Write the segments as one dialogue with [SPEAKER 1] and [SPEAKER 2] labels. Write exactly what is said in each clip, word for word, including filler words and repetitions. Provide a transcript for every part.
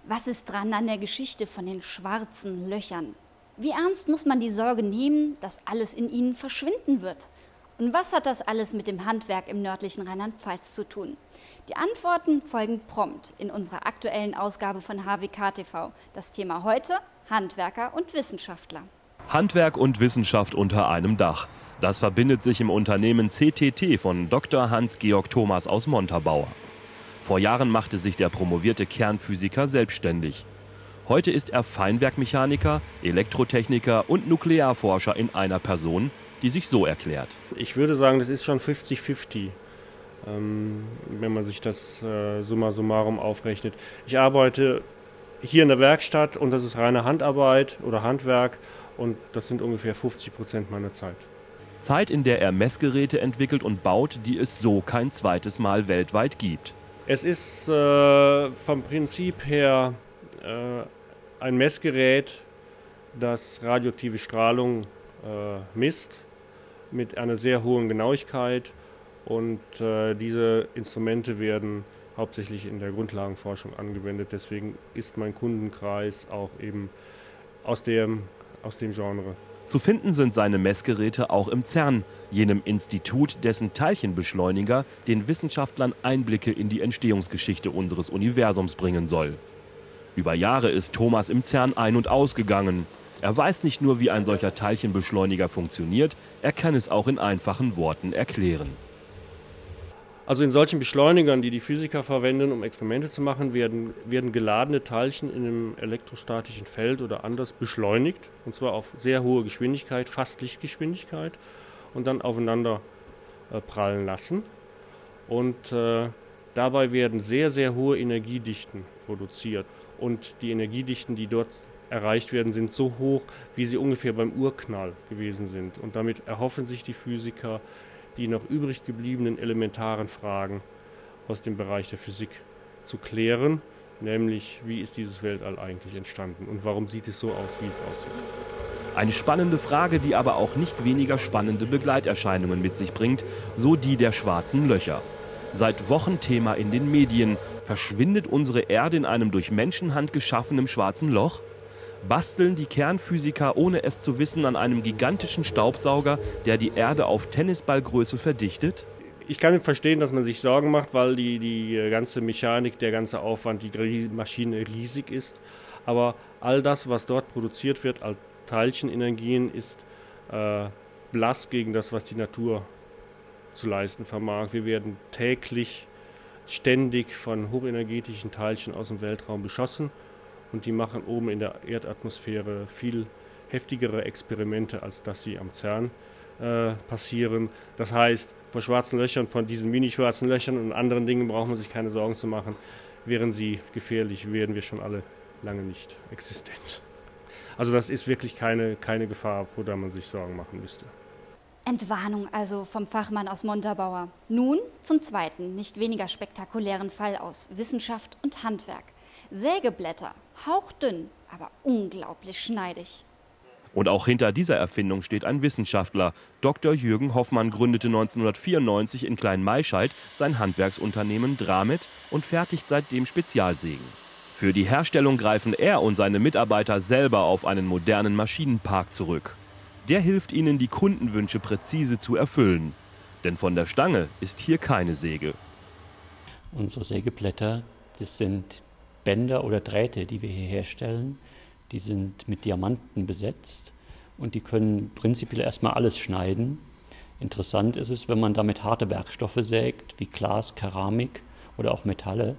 [SPEAKER 1] Was ist dran an der Geschichte von den schwarzen Löchern? Wie ernst muss man die Sorge nehmen, dass alles in ihnen verschwinden wird? Und was hat das alles mit dem Handwerk im nördlichen Rheinland-Pfalz zu tun? Die Antworten folgen prompt in unserer aktuellen Ausgabe von H W K T V. Das Thema heute: Handwerker und Wissenschaftler.
[SPEAKER 2] Handwerk und Wissenschaft unter einem Dach. Das verbindet sich im Unternehmen C T T von Doktor Hans-Georg Thomas aus Montabaur. Vor Jahren machte sich der promovierte Kernphysiker selbstständig. Heute ist er Feinwerkmechaniker, Elektrotechniker und Nuklearforscher in einer Person, die sich so erklärt.
[SPEAKER 3] Ich würde sagen, das ist schon fünfzig fünfzig, ähm, wenn man sich das äh, summa summarum aufrechnet. Ich arbeite hier in der Werkstatt und das ist reine Handarbeit oder Handwerk und das sind ungefähr fünfzig Prozent meiner Zeit.
[SPEAKER 2] Zeit, in der er Messgeräte entwickelt und baut, die es so kein zweites Mal weltweit gibt.
[SPEAKER 3] Es ist äh, vom Prinzip her äh, ein Messgerät, das radioaktive Strahlung äh, misst mit einer sehr hohen Genauigkeit und äh, diese Instrumente werden hauptsächlich in der Grundlagenforschung angewendet. Deswegen ist mein Kundenkreis auch eben aus dem, aus dem Genre.
[SPEAKER 2] Zu finden sind seine Messgeräte auch im CERN, jenem Institut, dessen Teilchenbeschleuniger den Wissenschaftlern Einblicke in die Entstehungsgeschichte unseres Universums bringen soll. Über Jahre ist Thomas im CERN ein- und ausgegangen. Er weiß nicht nur, wie ein solcher Teilchenbeschleuniger funktioniert, er kann es auch in einfachen Worten erklären.
[SPEAKER 3] Also in solchen Beschleunigern, die die Physiker verwenden, um Experimente zu machen, werden, werden geladene Teilchen in einem elektrostatischen Feld oder anders beschleunigt. Und zwar auf sehr hohe Geschwindigkeit, fast Lichtgeschwindigkeit, und dann aufeinander äh, prallen lassen. Und äh, dabei werden sehr, sehr hohe Energiedichten produziert. Und die Energiedichten, die dort erreicht werden, sind so hoch, wie sie ungefähr beim Urknall gewesen sind. Und damit erhoffen sich die Physiker, die noch übrig gebliebenen elementaren Fragen aus dem Bereich der Physik zu klären, nämlich wie ist dieses Weltall eigentlich entstanden und warum sieht es so aus, wie es aussieht.
[SPEAKER 2] Eine spannende Frage, die aber auch nicht weniger spannende Begleiterscheinungen mit sich bringt, so die der schwarzen Löcher. Seit Wochen Thema in den Medien. Verschwindet unsere Erde in einem durch Menschenhand geschaffenen schwarzen Loch? Basteln die Kernphysiker, ohne es zu wissen, an einem gigantischen Staubsauger, der die Erde auf Tennisballgröße verdichtet?
[SPEAKER 3] Ich kann verstehen, dass man sich Sorgen macht, weil die, die ganze Mechanik, der ganze Aufwand, die Maschine riesig ist. Aber all das, was dort produziert wird als Teilchenenergien, ist äh, blass gegen das, was die Natur zu leisten vermag. Wir werden täglich ständig von hochenergetischen Teilchen aus dem Weltraum beschossen. Und die machen oben in der Erdatmosphäre viel heftigere Experimente, als dass sie am CERN äh, passieren. Das heißt, vor schwarzen Löchern, von diesen mini-schwarzen Löchern und anderen Dingen braucht man sich keine Sorgen zu machen. Wären sie gefährlich, wären wir schon alle lange nicht existent. Also das ist wirklich keine, keine Gefahr, vor der man sich Sorgen machen müsste.
[SPEAKER 1] Entwarnung also vom Fachmann aus Montabaur. Nun zum zweiten, nicht weniger spektakulären Fall aus Wissenschaft und Handwerk. Sägeblätter, hauchdünn, aber unglaublich schneidig.
[SPEAKER 2] Und auch hinter dieser Erfindung steht ein Wissenschaftler. Doktor Jürgen Hoffmann gründete neunzehnhundertvierundneunzig in Kleinmaischeid sein Handwerksunternehmen Dramet und fertigt seitdem Spezialsägen. Für die Herstellung greifen er und seine Mitarbeiter selber auf einen modernen Maschinenpark zurück. Der hilft ihnen, die Kundenwünsche präzise zu erfüllen. Denn von der Stange ist hier keine Säge.
[SPEAKER 4] Unsere Sägeblätter, das sind Bänder oder Drähte, die wir hier herstellen, die sind mit Diamanten besetzt und die können prinzipiell erstmal alles schneiden. Interessant ist es, wenn man damit harte Werkstoffe sägt, wie Glas, Keramik oder auch Metalle.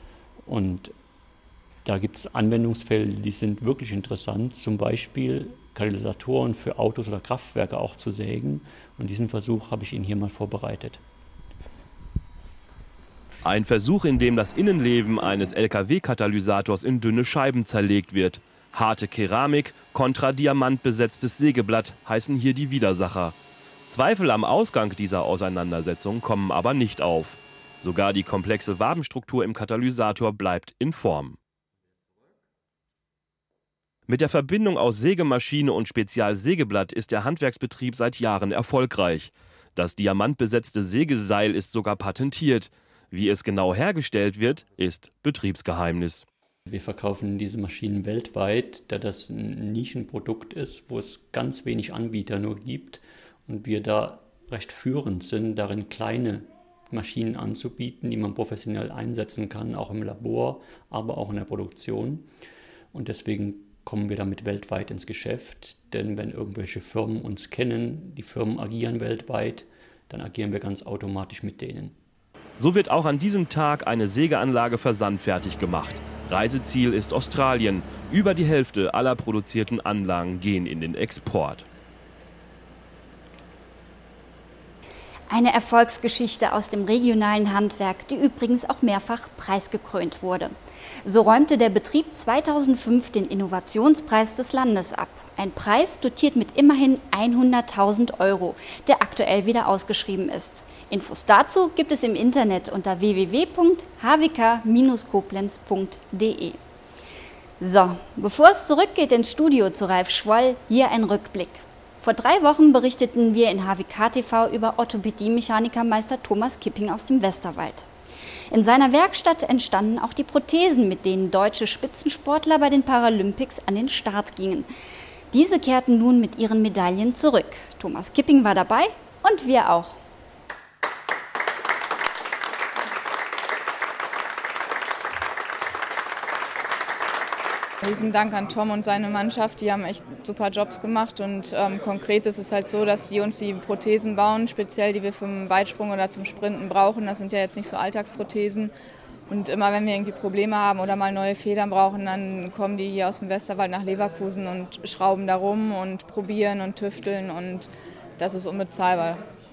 [SPEAKER 4] Und da gibt es Anwendungsfälle, die sind wirklich interessant, zum Beispiel Katalysatoren für Autos oder Kraftwerke auch zu sägen. Und diesen Versuch habe ich Ihnen hier mal vorbereitet.
[SPEAKER 2] Ein Versuch, in dem das Innenleben eines L K W-Katalysators in dünne Scheiben zerlegt wird. Harte Keramik kontra diamantbesetztes Sägeblatt heißen hier die Widersacher. Zweifel am Ausgang dieser Auseinandersetzung kommen aber nicht auf. Sogar die komplexe Wabenstruktur im Katalysator bleibt in Form. Mit der Verbindung aus Sägemaschine und Spezialsägeblatt ist der Handwerksbetrieb seit Jahren erfolgreich. Das diamantbesetzte Sägeseil ist sogar patentiert. Wie es genau hergestellt wird, ist Betriebsgeheimnis.
[SPEAKER 4] Wir verkaufen diese Maschinen weltweit, da das ein Nischenprodukt ist, wo es ganz wenig Anbieter nur gibt und wir da recht führend sind, darin kleine Maschinen anzubieten, die man professionell einsetzen kann, auch im Labor, aber auch in der Produktion. Und deswegen kommen wir damit weltweit ins Geschäft, denn wenn irgendwelche Firmen uns kennen, die Firmen agieren weltweit, dann agieren wir ganz automatisch mit denen.
[SPEAKER 2] So wird auch an diesem Tag eine Sägeanlage versandfertig gemacht. Reiseziel ist Australien. Über die Hälfte aller produzierten Anlagen gehen in den Export.
[SPEAKER 1] Eine Erfolgsgeschichte aus dem regionalen Handwerk, die übrigens auch mehrfach preisgekrönt wurde. So räumte der Betrieb zweitausendfünf den Innovationspreis des Landes ab. Ein Preis dotiert mit immerhin hunderttausend Euro, der aktuell wieder ausgeschrieben ist. Infos dazu gibt es im Internet unter w w w punkt h w k Bindestrich koblenz punkt d e. So, bevor es zurückgeht ins Studio zu Ralf Schwoll, hier ein Rückblick. Vor drei Wochen berichteten wir in H W K T V über Orthopädie-Mechanikermeister Thomas Kipping aus dem Westerwald. In seiner Werkstatt entstanden auch die Prothesen, mit denen deutsche Spitzensportler bei den Paralympics an den Start gingen. Diese kehrten nun mit ihren Medaillen zurück. Thomas Kipping war dabei und wir auch.
[SPEAKER 5] Riesen Dank an Tom und seine Mannschaft, die haben echt super Jobs gemacht und ähm, konkret ist es halt so, dass die uns die Prothesen bauen, speziell die wir für den Weitsprung oder zum Sprinten brauchen. Das sind ja jetzt nicht so Alltagsprothesen und immer wenn wir irgendwie Probleme haben oder mal neue Federn brauchen, dann kommen die hier aus dem Westerwald nach Leverkusen und schrauben da rum und probieren und tüfteln und das ist unbezahlbar.